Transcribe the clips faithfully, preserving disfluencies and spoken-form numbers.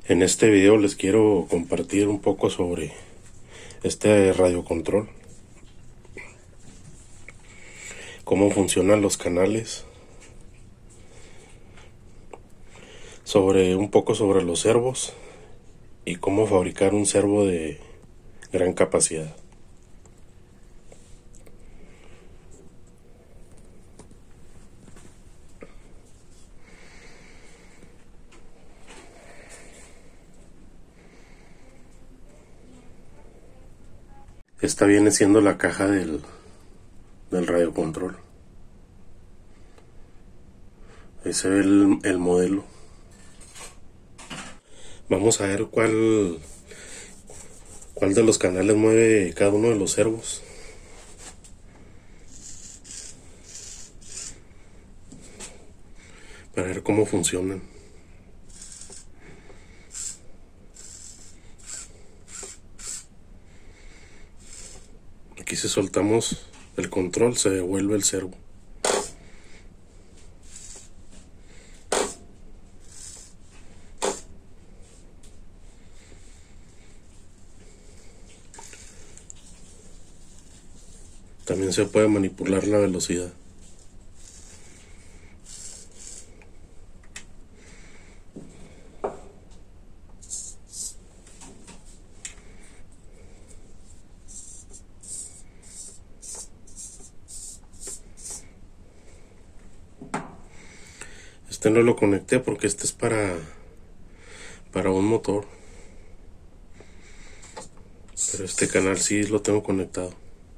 En este video les quiero compartir un poco sobre este radiocontrol, cómo funcionan los canales, sobre un poco sobre los servos y cómo fabricar un servo de gran capacidad. Esta viene siendo la caja del, del radiocontrol. Ahí se ve el, el modelo. Vamos a ver cuál, cuál de los canales mueve cada uno de los servos. Para ver cómo funcionan. Aquí si soltamos el control se devuelve el servo. También se puede manipular la velocidad. Este no lo conecté porque este es para para un motor, pero este canal sí lo tengo conectado.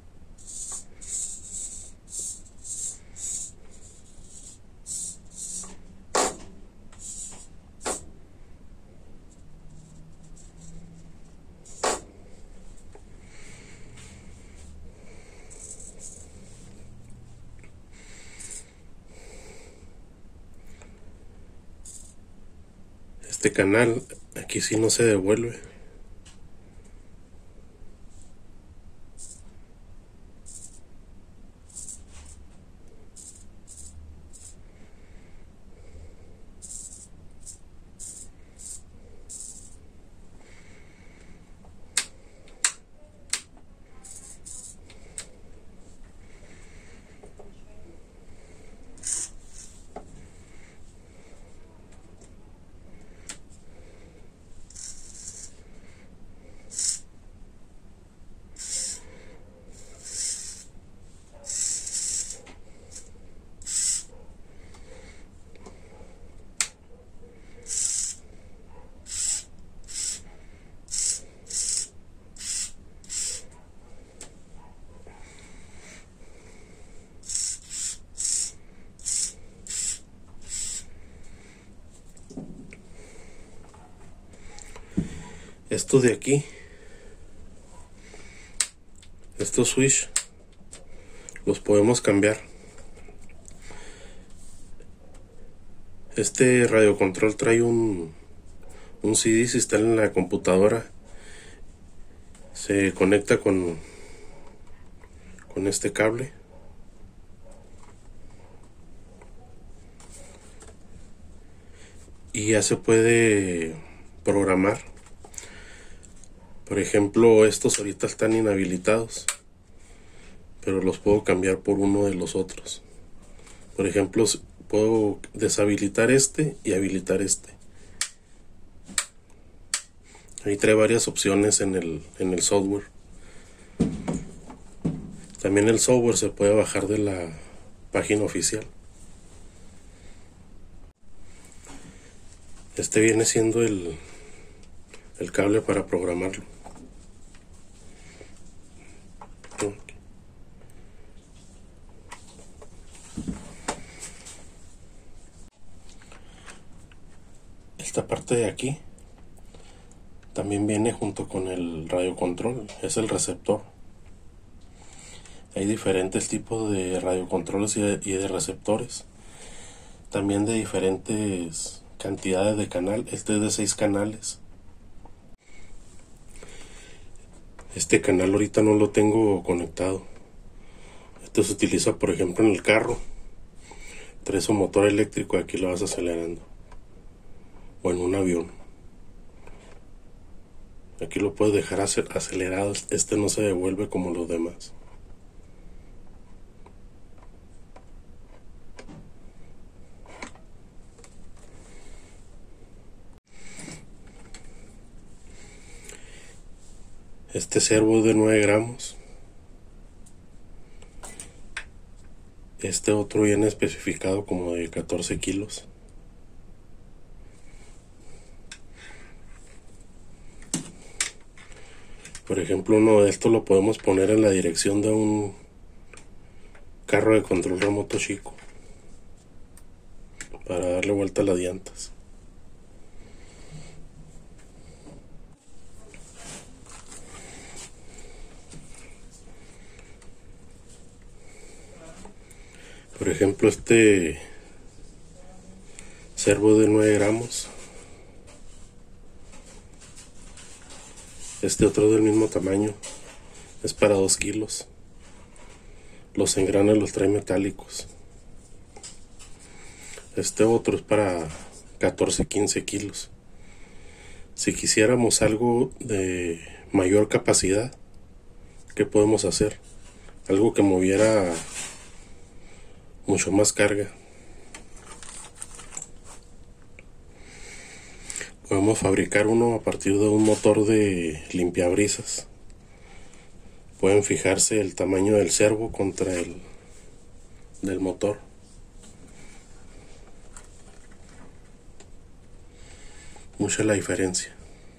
Este canal aquí sí no se devuelve. Estos de aquí, estos switch, los podemos cambiar. Este radiocontrol trae un, un C D, si está en la computadora, se conecta con, con este cable. Y ya se puede programar. Por ejemplo, estos ahorita están inhabilitados, pero los puedo cambiar por uno de los otros. Por ejemplo, puedo deshabilitar este y habilitar este. Ahí trae varias opciones en el, en el software. También el software se puede bajar de la página oficial. Este viene siendo el, el cable para programarlo. Esta parte de aquí también viene junto con el radiocontrol, es el receptor. Hay diferentes tipos de radiocontroles y de, y de receptores, también de diferentes cantidades de canal. Este es de seis canales. Este canal ahorita no lo tengo conectado. Este se utiliza, por ejemplo, en el carro. Trae su motor eléctrico, aquí lo vas acelerando. O en un avión. Aquí lo puedes dejar acelerado, este no se devuelve como los demás. Este servo es de nueve gramos. Este otro viene especificado como de catorce kilos. Por ejemplo, uno de estos lo podemos poner en la dirección de un carro de control remoto chico para darle vuelta a las llantas. Por ejemplo, este servo de nueve gramos. Este otro del mismo tamaño. Es para dos kilos. Los engranes los trae metálicos. Este otro es para catorce, quince kilos. Si quisiéramos algo de mayor capacidad, ¿qué podemos hacer? Algo que moviera mucho más carga. Podemos fabricar uno a partir de un motor de limpiabrisas. Pueden fijarse el tamaño del servo contra el del motor. Mucha la diferencia.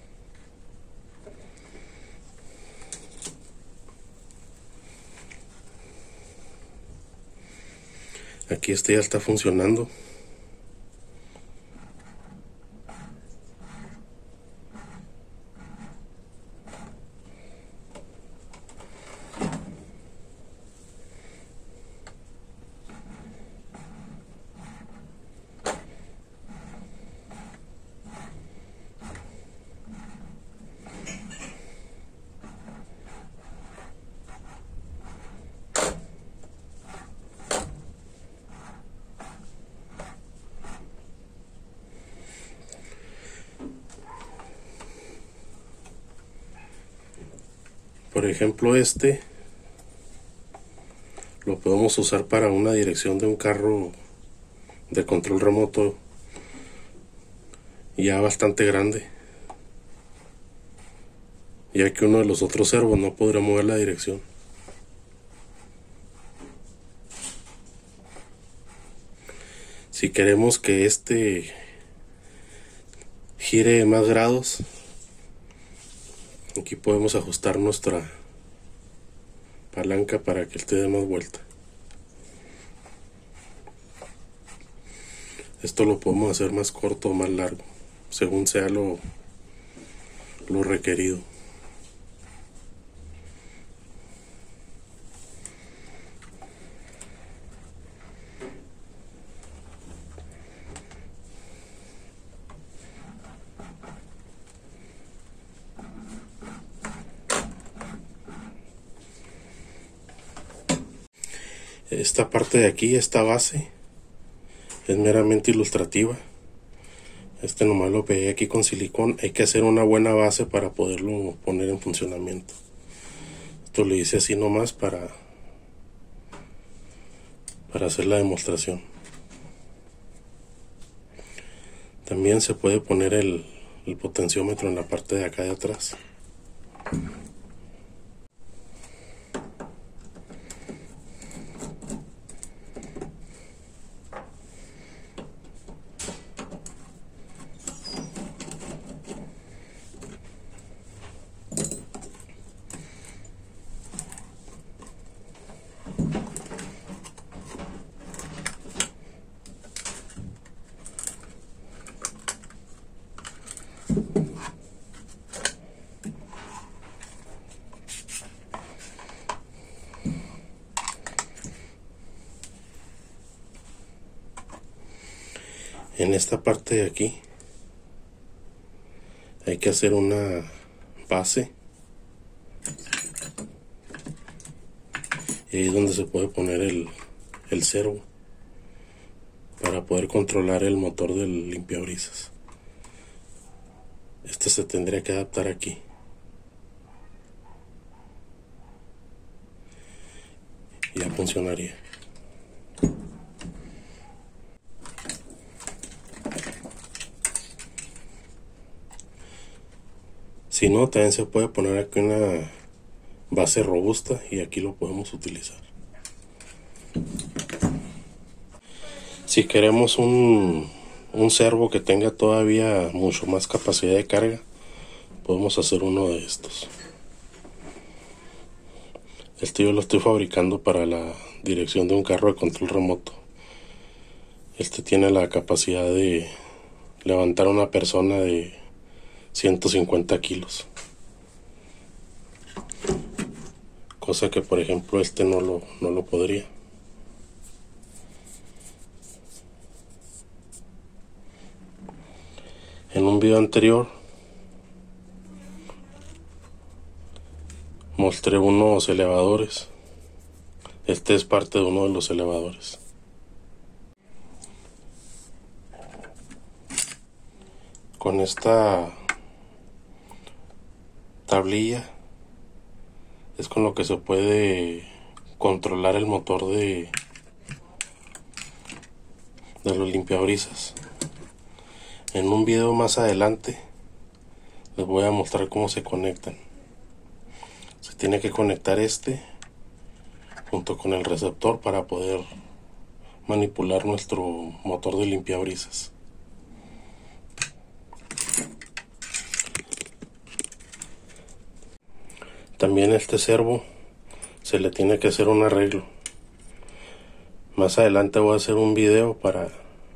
Aquí este ya está funcionando. Por ejemplo, este lo podemos usar para una dirección de un carro de control remoto ya bastante grande, ya que uno de los otros servos no podrá mover la dirección. Si queremos que este gire más grados, aquí podemos ajustar nuestra palanca para que esté de más vuelta. Esto lo podemos hacer más corto o más largo, según sea lo, lo requerido. Esta parte de aquí, esta base, es meramente ilustrativa. Este nomás lo pegué aquí con silicón. Hay que hacer una buena base para poderlo poner en funcionamiento. Esto lo hice así nomás para, para hacer la demostración. También se puede poner el, el potenciómetro en la parte de acá de atrás. En esta parte de aquí hay que hacer una base, y ahí es donde se puede poner el, el servo para poder controlar el motor del limpiabrisas. Este se tendría que adaptar aquí. y ya funcionaría. Si no, también se puede poner aquí una base robusta y aquí lo podemos utilizar. Si queremos un, un servo que tenga todavía mucho más capacidad de carga, podemos hacer uno de estos. Este yo lo estoy fabricando para la dirección de un carro de control remoto. Este tiene la capacidad de levantar a una persona de ciento cincuenta kilos. Cosa que por ejemplo este no lo, no lo podría. En un video anterior mostré unos elevadores. Este es parte de uno de los elevadores. Con esta tablilla es con lo que se puede controlar el motor de, de los limpiabrisas. En un video más adelante les voy a mostrar cómo se conectan. Se tiene que conectar este junto con el receptor para poder manipular nuestro motor de limpiabrisas. También este servo se le tiene que hacer un arreglo. Más adelante voy a hacer un video para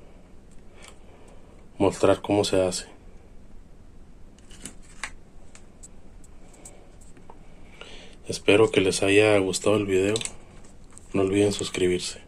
mostrar cómo se hace. Espero que les haya gustado el video. No olviden suscribirse.